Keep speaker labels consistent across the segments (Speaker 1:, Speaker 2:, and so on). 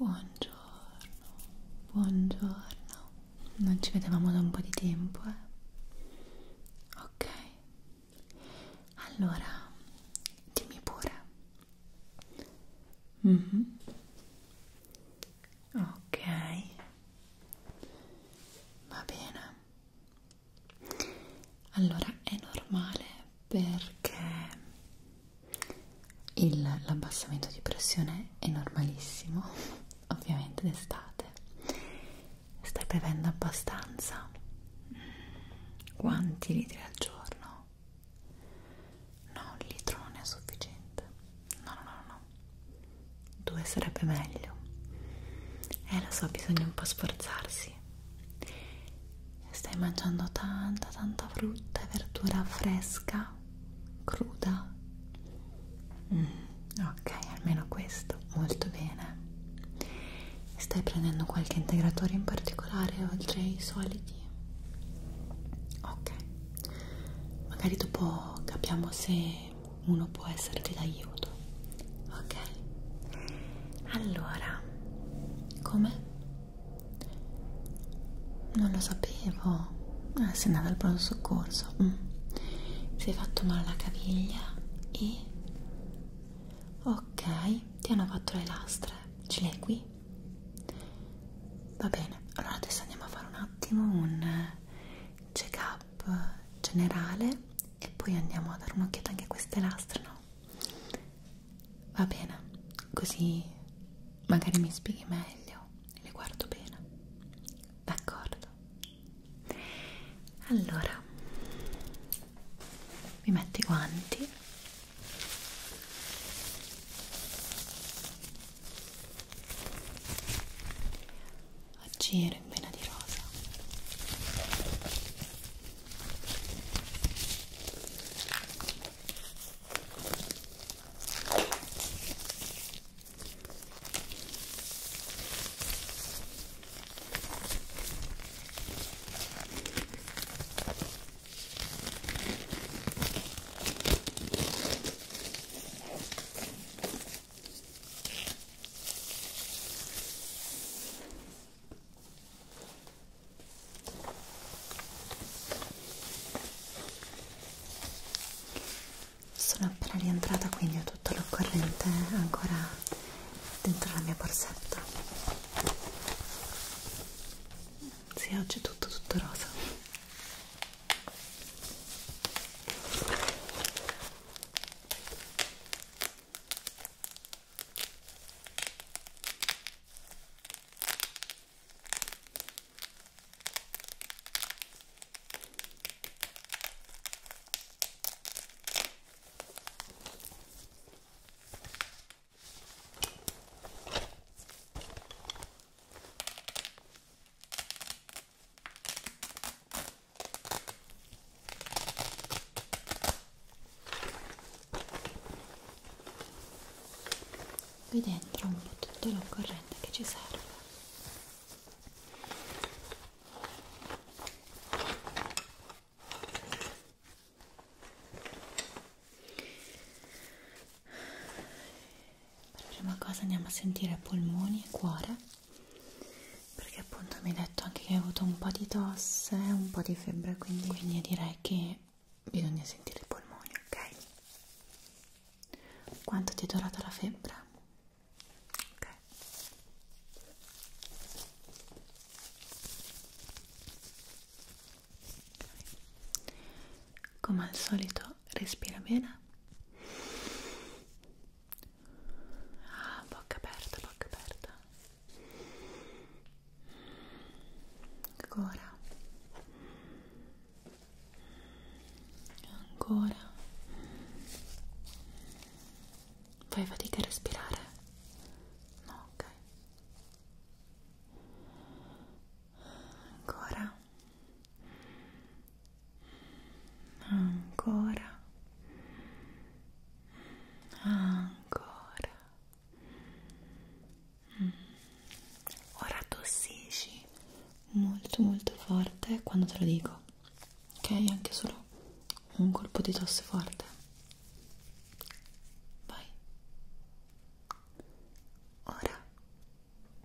Speaker 1: Buongiorno, buongiorno. Non ci vedevamo da un po' di tempo, Ok. Allora, dimmi pure. Ok. Va bene. Allora, è normale perché l'abbassamento di pressione è normalissimo, ovviamente d'estate. Stai bevendo abbastanza? Quanti litri al giorno? No, un litro non è sufficiente. No. 2 sarebbe meglio. Lo so, bisogna un po' sforzarsi. Stai mangiando tanta frutta e verdura fresca, cruda? Ok, almeno questo, molto bene. Stai prendendo qualche integratore in particolare oltre ai soliti? Ok, magari dopo capiamo se uno può esserti d'aiuto. Ok, allora, come? Non lo sapevo. Sei andata al pronto soccorso. Si è fatto male alla caviglia e... Ok, ti hanno fatto le lastre. Ce l'hai qui? Va bene, allora adesso andiamo a fare un attimo un check-up generale e poi andiamo a dare un'occhiata anche a queste lastre, no? Va bene, così magari mi spieghi meglio e le guardo bene. D'accordo. Allora, mi metto i guanti. Giro in vena di rosa. Sono appena rientrata, quindi ho tutto l'occorrente ancora dentro la mia borsetta. Sì, oggi è tutto rosa. Qui dentro un po' tutto l'occorrente che ci serve. Per prima cosa andiamo a sentire polmoni e cuore, perché appunto mi hai detto anche che hai avuto un po' di tosse, un po' di febbre, quindi direi che bisogna sentire i polmoni, ok? Quanto ti è durata la febbre? Ok. Come al solito respira bene. Bocca aperta, bocca aperta. Ancora. Ancora. Fai fatica a respirare? No, ok. Ancora. Ancora. Ancora. Ora tossisci molto forte quando te lo dico, ok? Anche solo un colpo di tosse forte. Vai. Ora.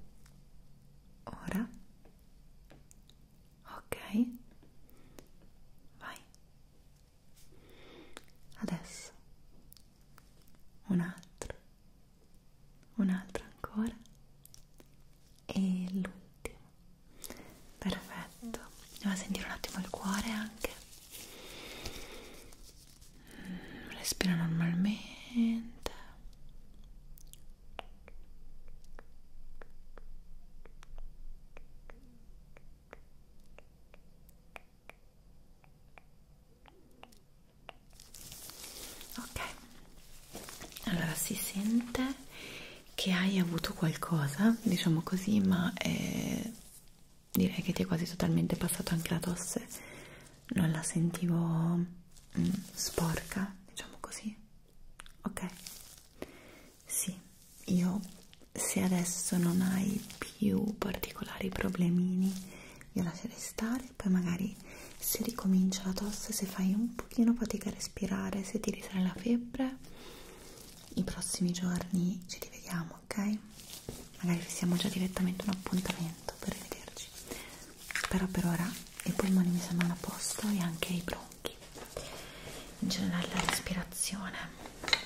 Speaker 1: sente che hai avuto qualcosa, diciamo così, ma direi che ti è quasi totalmente passato anche la tosse, non la sentivo sporca, diciamo così. Ok, sì, io, se adesso non hai più particolari problemini, io lascerei stare, poi magari se ricomincia la tosse, se fai un pochino fatica a respirare, se ti risale la febbre, i prossimi giorni ci rivediamo, ok? Magari fissiamo già direttamente un appuntamento per rivederci. Però per ora i polmoni mi sembrano a posto e anche i bronchi, in generale la respirazione.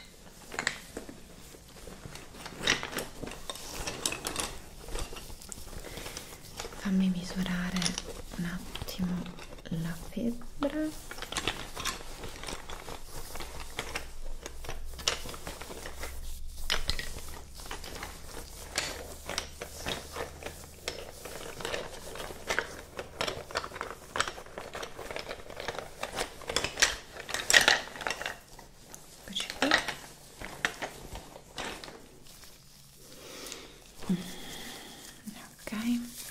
Speaker 1: Fammi misurare un attimo la febbre. Eccoci qui. Ok.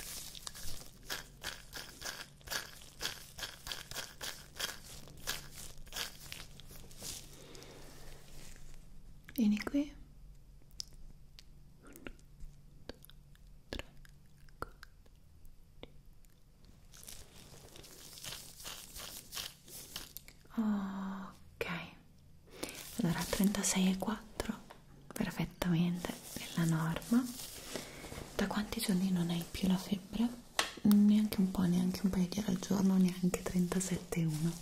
Speaker 1: Vieni qui. 1, 2, 3, 4. Ok, allora 36,4 perfettamente nella norma. Da quanti giorni non hai più la febbre? Neanche un po', neanche un paio di ore al giorno, neanche 37,1.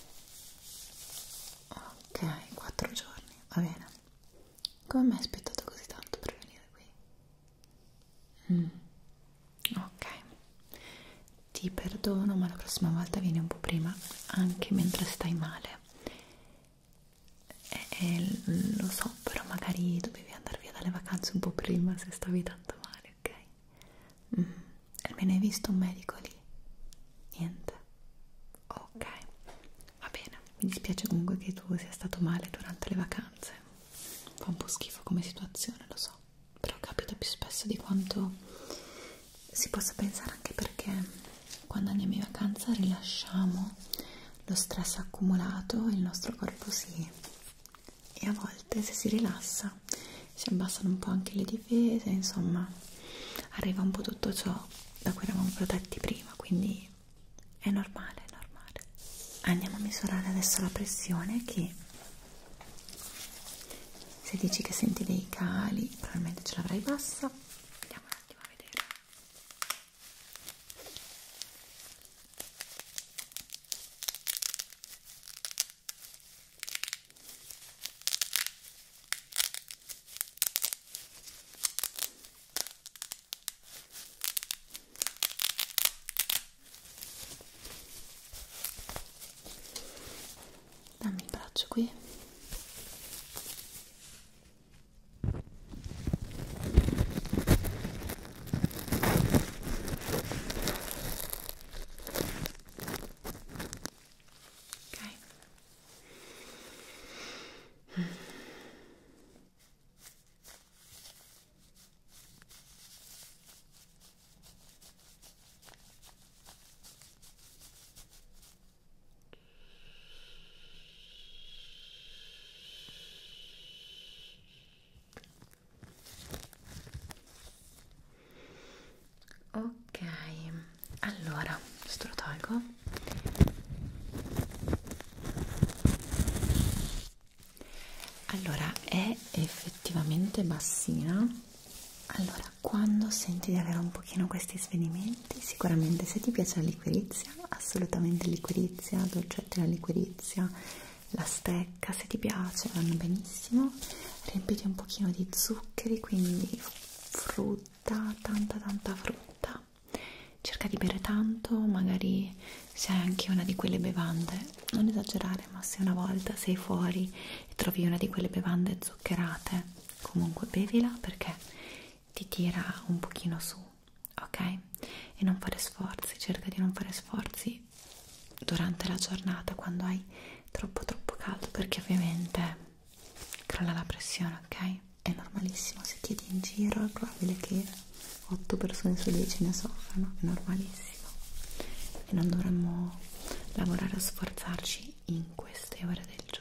Speaker 1: Ok, 4 giorni, va bene. Come mi hai aspettato così tanto per venire qui? Ok, ti perdono, ma la prossima volta vieni un po' prima, anche mentre stai male. Lo so, però magari dovevi andare via dalle vacanze un po' prima se stavi tanto male, ok? Almeno hai visto un medico lì? Niente? Ok, va bene. Mi dispiace comunque che tu sia stato male durante le vacanze. Fa un po' schifo come situazione, lo so, però capita più spesso di quanto si possa pensare, anche perché quando andiamo in vacanza rilasciamo lo stress accumulato e il nostro corpo e a volte, se si rilassa, si abbassano un po' anche le difese, insomma arriva un po' tutto ciò da cui eravamo protetti prima, quindi è normale, è normale. Andiamo a misurare adesso la pressione, che se dici che senti dei cali probabilmente ce l'avrai bassa. Andiamo un attimo a vedere. Dammi il braccio qui. Ok, allora, questo lo tolgo. Allora, è effettivamente bassina. Allora, quando senti di avere un pochino questi svenimenti, sicuramente se ti piace la liquirizia, assolutamente liquirizia, dolcetti alla liquirizia, la stecca, se ti piace, vanno benissimo. Riempiti un pochino di zuccheri, quindi frutta, tanta frutta. Cerca di bere tanto, magari se hai anche una di quelle bevande, non esagerare, ma se una volta sei fuori e trovi una di quelle bevande zuccherate, comunque bevila, perché ti tira un pochino su, ok? E non fare sforzi, cerca di non fare sforzi durante la giornata quando hai troppo caldo, perché ovviamente crolla la pressione, ok? È chiedi in giro è probabile che 8 persone su 10 ne soffrano, è normalissimo e non dovremmo lavorare o sforzarci in queste ore del giorno.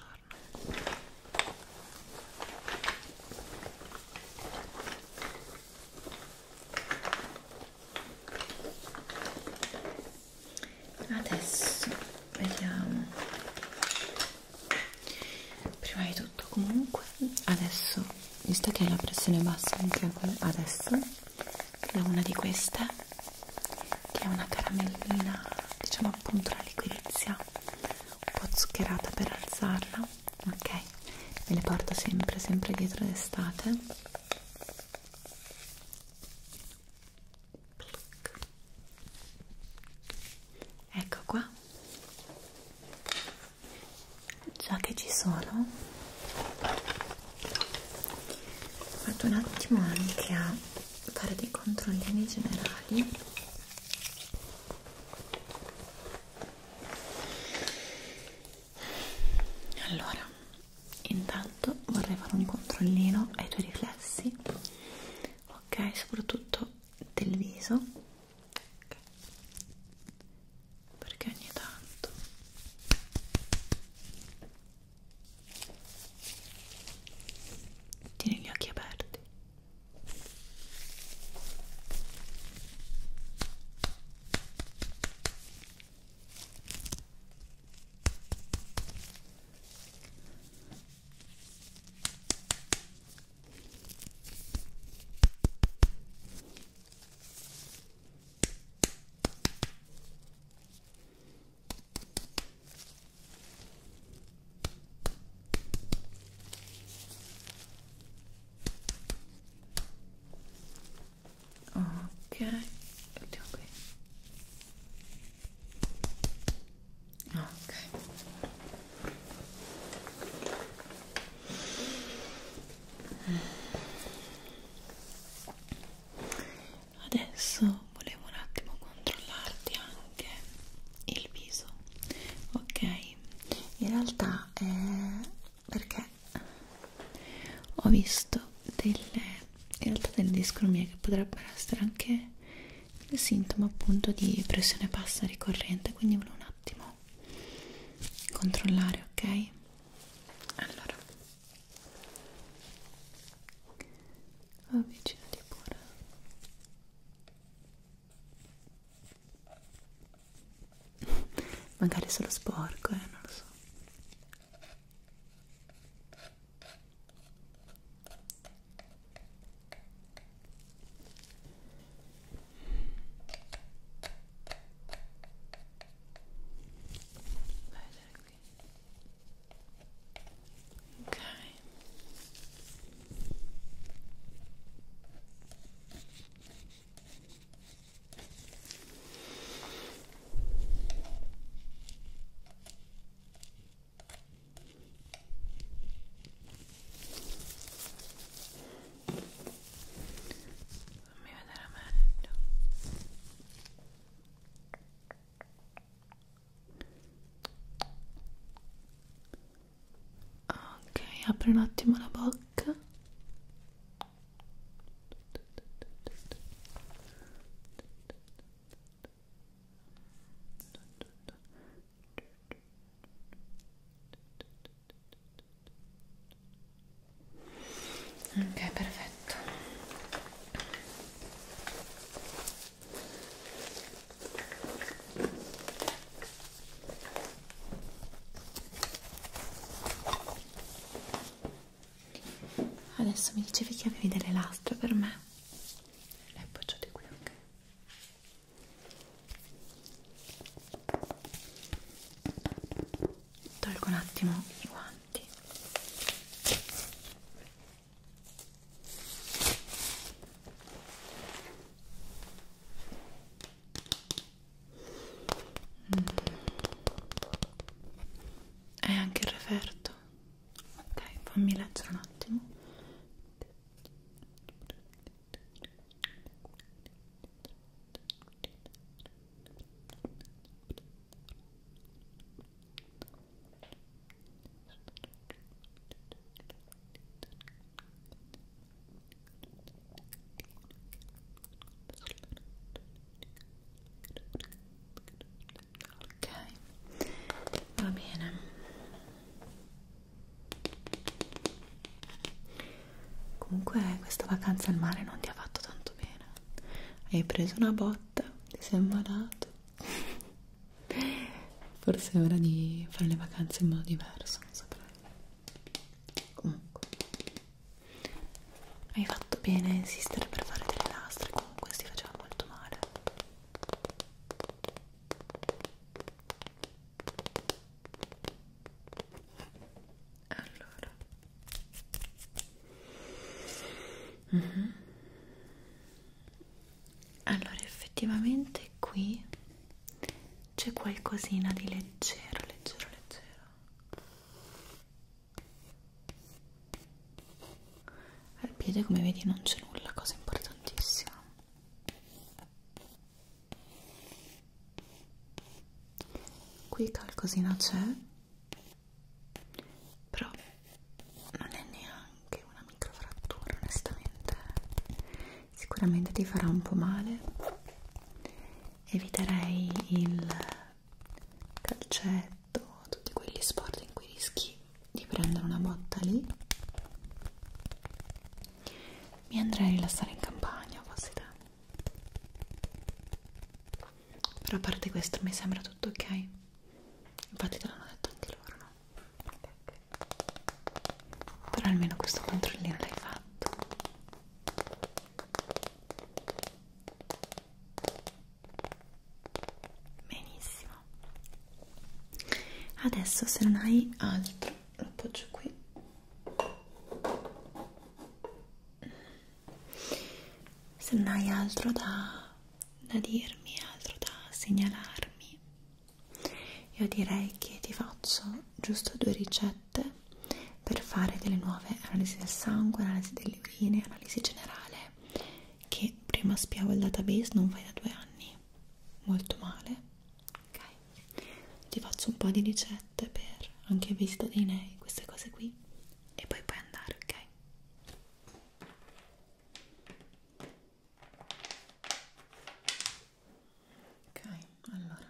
Speaker 1: Adesso vediamo, prima di tutto comunque adesso, visto che la pressione è bassa anche adesso, abbiamo una di queste che è una caramellina, diciamo appunto una liquirizia un po' zuccherata per alzarla, ok? Me le porto sempre dietro d'estate. Ecco qua, già che ci sono, vado un attimo anche a fare dei controllini generali. Allora, intanto vorrei fare un controllino ai tuoi riflessi, ok? Soprattutto del viso, okay. Perché ogni tanto tieni gli occhi aperti. Ok, mettiamo qui. Ok. Adesso volevo un attimo controllarti anche il viso, ok? In realtà perché ho visto delle discromie che potrebbero essere anche il sintomo appunto di pressione bassa ricorrente, quindi volevo un attimo controllare, ok? Allora, avvicinati pure. Magari solo sporco, non lo so. Ok. Fammi vedere meglio. Ok, apri un attimo la bocca. Ok, perfetto. Adesso mi dicevi che avevi delle lastre per me. Le appoggiate qui, ok? Tolgo un attimo i guanti. Hai anche il referto. Ok, fammi leggere un attimo. comunque questa vacanza al mare non ti ha fatto tanto bene. Hai preso una botta, ti sei ammalato. Forse è ora di fare le vacanze in modo diverso, non saprei. Comunque, hai fatto bene a insistere per fare delle lastre, comunque si faceva molto male. Allora, allora effettivamente qui c'è qualcosina di leggero, leggero, leggero. Al piede, come vedi, non c'è nulla, cosa importantissima. Qui qualcosina c'è, però non è neanche una microfrattura, onestamente. Sicuramente ti farà un po' male. Eviterei il calcetto, tutti quegli sport in cui rischi di prendere una botta lì. Mi andrei a rilassare in campagna, fossi te. Però a parte questo mi sembra tutto ok. Infatti te l'hanno detto anche loro, no? Ok. Però almeno questo controllino l'hai fatto. Benissimo. Adesso, se non hai altro, lo appoggio qui. Se non hai altro da dirmi, altro da segnalarmi, io direi che ti faccio giusto 2 ricette per fare delle nuove analisi del sangue, analisi delle urine, analisi generale, che prima spiavo il database, non fai da 2 anni, molto male, ok? Ti faccio un po' di ricette per anche visita dei nei, queste cose qui, e poi puoi andare, ok? Ok, allora.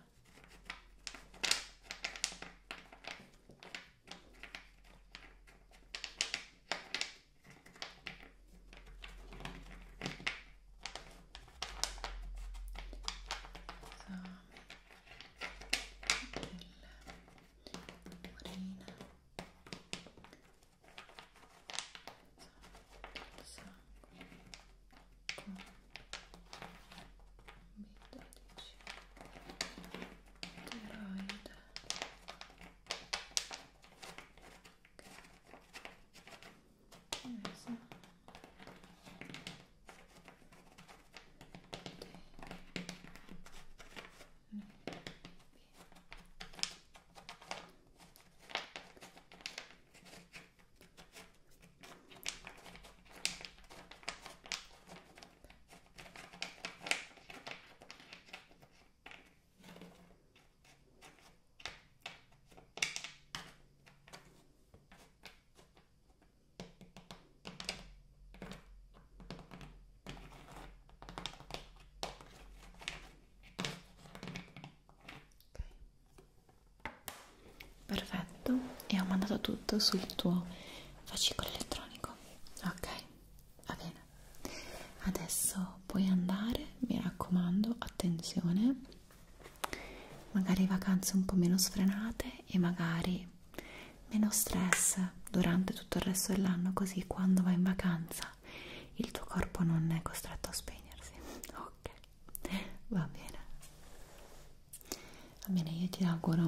Speaker 1: Perfetto, e ho mandato tutto sul tuo fascicolo elettronico. Ok, va bene. Adesso puoi andare, mi raccomando, attenzione. Magari vacanze un po' meno sfrenate e magari meno stress durante tutto il resto dell'anno, così quando vai in vacanza il tuo corpo non è costretto a spegnersi. Ok, va bene. Va bene, io ti auguro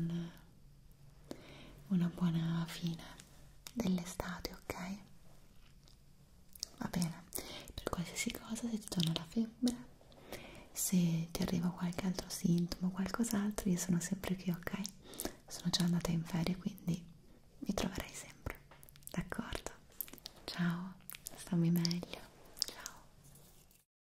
Speaker 1: una buona fine dell'estate, ok? Va bene, per qualsiasi cosa, se ti torna la febbre, se ti arriva qualche altro sintomo o qualcos'altro, io sono sempre qui, ok? Sono già andata in ferie, quindi mi troverai sempre, d'accordo? Ciao, stammi meglio.